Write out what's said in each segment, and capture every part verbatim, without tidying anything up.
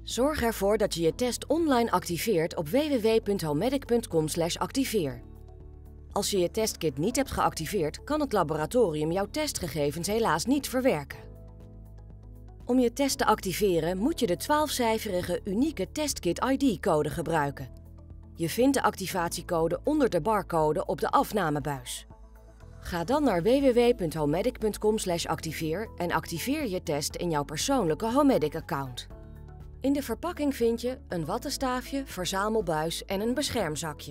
Zorg ervoor dat je je test online activeert op w w w punt homedic punt com slash activeer. Als je je testkit niet hebt geactiveerd, kan het laboratorium jouw testgegevens helaas niet verwerken. Om je test te activeren moet je de twaalfcijferige unieke testkit I D-code gebruiken. Je vindt de activatiecode onder de barcode op de afnamebuis. Ga dan naar w w w punt homedic punt com slash activeer en activeer je test in jouw persoonlijke Homedic-account. In de verpakking vind je een wattenstaafje, verzamelbuis en een beschermzakje.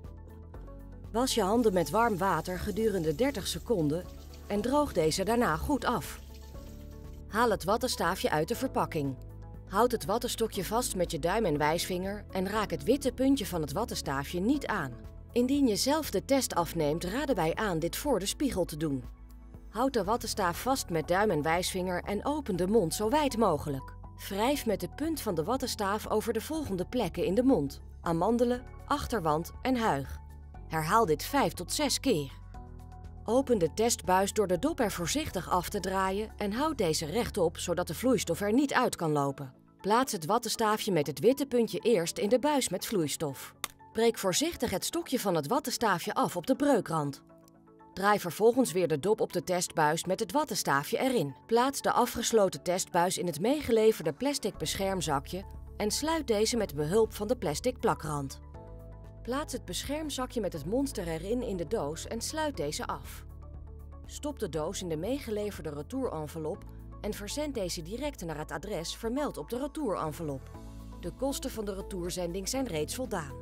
Was je handen met warm water gedurende dertig seconden en droog deze daarna goed af. Haal het wattenstaafje uit de verpakking. Houd het wattenstokje vast met je duim en wijsvinger en raak het witte puntje van het wattenstaafje niet aan. Indien je zelf de test afneemt, raden wij aan dit voor de spiegel te doen. Houd de wattenstaaf vast met duim en wijsvinger en open de mond zo wijd mogelijk. Wrijf met de punt van de wattenstaaf over de volgende plekken in de mond: amandelen, achterwand en huig. Herhaal dit vijf tot zes keer. Open de testbuis door de dop er voorzichtig af te draaien en houd deze rechtop zodat de vloeistof er niet uit kan lopen. Plaats het wattenstaafje met het witte puntje eerst in de buis met vloeistof. Breek voorzichtig het stokje van het wattenstaafje af op de breukrand. Draai vervolgens weer de dop op de testbuis met het wattenstaafje erin. Plaats de afgesloten testbuis in het meegeleverde plastic beschermzakje en sluit deze met behulp van de plastic plakrand. Plaats het beschermzakje met het monster erin in de doos en sluit deze af. Stop de doos in de meegeleverde retourenvelop en verzend deze direct naar het adres vermeld op de retourenvelop. De kosten van de retourzending zijn reeds voldaan.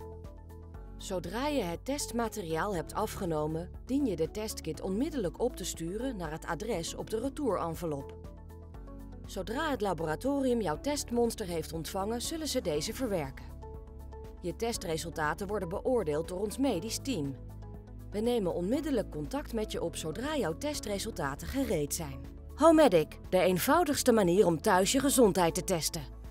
Zodra je het testmateriaal hebt afgenomen, dien je de testkit onmiddellijk op te sturen naar het adres op de retourenvelop. Zodra het laboratorium jouw testmonster heeft ontvangen, zullen ze deze verwerken. Je testresultaten worden beoordeeld door ons medisch team. We nemen onmiddellijk contact met je op zodra jouw testresultaten gereed zijn. Homedic, de eenvoudigste manier om thuis je gezondheid te testen.